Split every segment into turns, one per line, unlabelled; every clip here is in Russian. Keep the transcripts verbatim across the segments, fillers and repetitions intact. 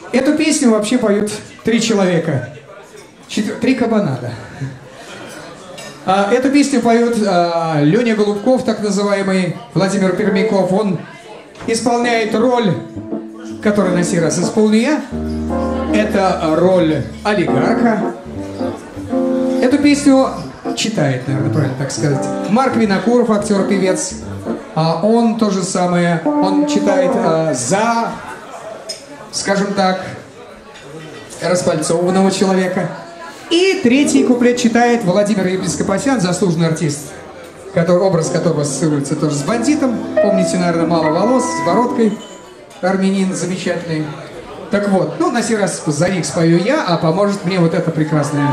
Эту песню вообще поют три человека. Четвер... Три кабана, да. А, эту песню поют а, Леня Голубков, так называемый, Владимир Пермяков. Он исполняет роль, которую на сей раз исполню я. Это роль олигарха. Эту песню читает, наверное, правильно так сказать, Марк Винокуров, актер-певец. А он то же самое, он читает а, за, скажем так, распальцованного человека. И третий куплет читает Владимир Епископосян, заслуженный артист, который, образ которого ассоциируется тоже с бандитом. Помните, наверное, мало волос, с бородкой, армянин замечательный. Так вот, ну, на сей раз за них спою я, а поможет мне вот эта прекрасная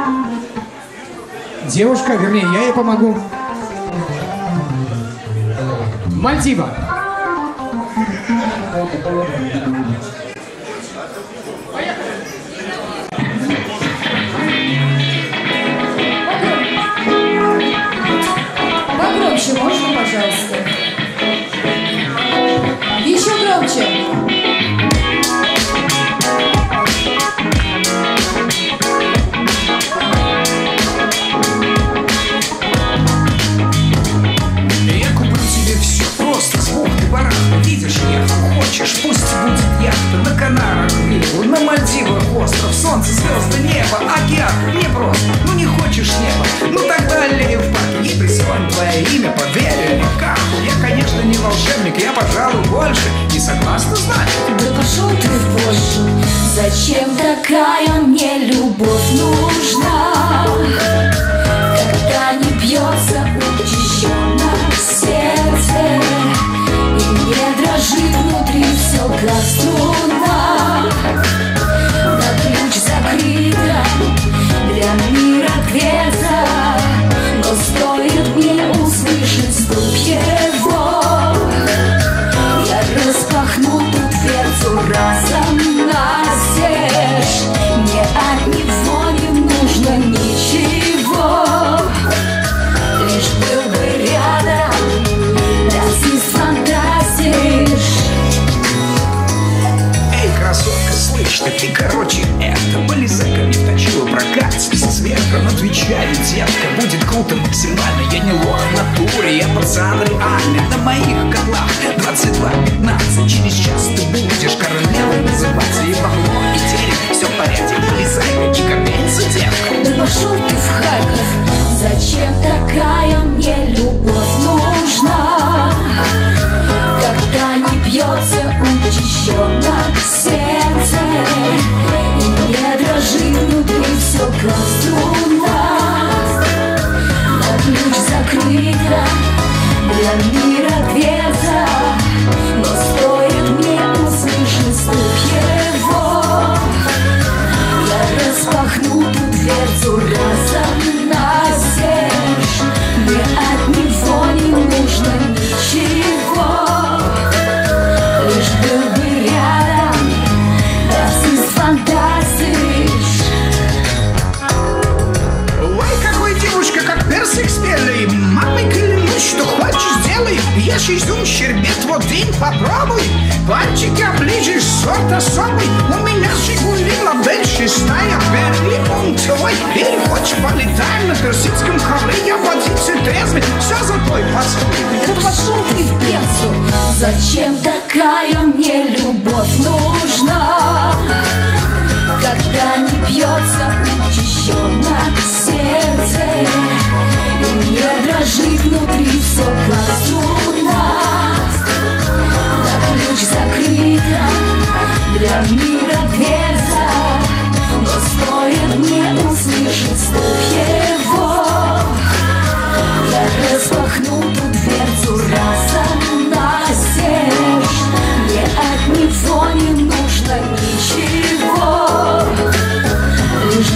девушка, вернее, я ей помогу. Мальдива.
Погромче можно, пожалуйста? Еще громче.
Видишь, ехал, хочешь, пусть будет яхта на Канарах, виллу, на Мальдивах, остров, солнце, звезды, небо, океан, не просто, ну не хочешь неба, ну тогда аллея в парке, не присвоим твое имя, поверь или карту. Я, конечно, не волшебник, я, пожалуй, больше не согласна, значит.
Да пошел ты в Польшу, зачем такая мне любовь нужна, когда не бьется учащенно сердце. Не дрожит внутри все, как струна. На ключ закрыта, для мира дверца, но стоит мне услышать стук его, я распахну ту дверцу разом настежь. Мне от него не нужно ничего, лишь был бы рядом.
Эй, красотка, слышь, так ты, короче, это Полисеками вточила прокат со сверху, отвечаю, детка, будет круто максимально. Я не лох в натуре, я пацан реальный. На моих котлах двадцать два пятнадцать. Через час ты будешь королевой называться. И бабло, и денег, все в порядке. Полисека, не копейся, девка.
Да пошел ты в Харьков, зачем такая мне любовь нужна, когда не бьется учащенно сердце, и не дрожит внутри все, как струна. На ключ закрыта, для мира дверца, но стоит мне услышать стук его, я распахну ту дверцу разом настежь. Мне от него не нужно ничего, лишь был бы рядом, раз из фантазишь.
Ой, какой девушка, как персик спелый. Мамой клянусь, что хочешь, сделай. Ешь изюм, щербет, вот вин, попробуй. Пальчики оближешь, сорт особый. У меня Жигули, модель шестая. Бери он твой, или хочешь полетаем на персидском ковре. Я водитель трезвый, все за твой поцелуй.
Да пошел ты в пьесу, зачем такая мне любовь нужна, когда не бьется учащенно сердце, и не дрожит внутри все, как струна. На ключ закрыта, для мира дверца, но стоит мне услышать стук его, я распахну ту дверцу разом настежь. Мне от него не нужно ничего, лишь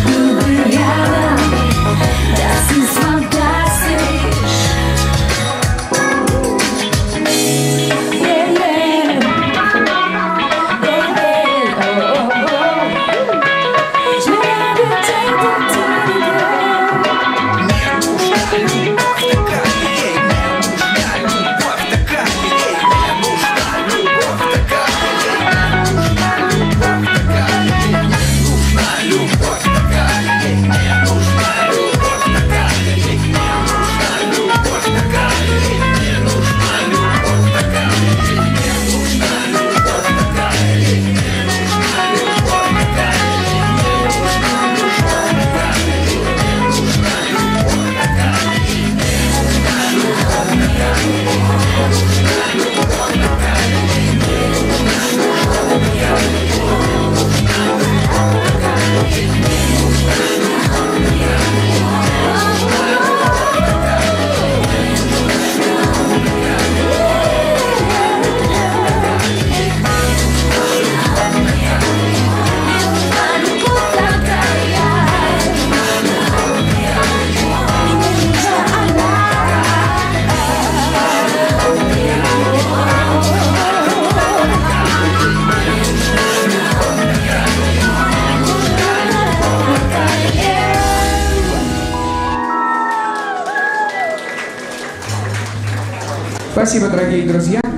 Спасибо, дорогие друзья.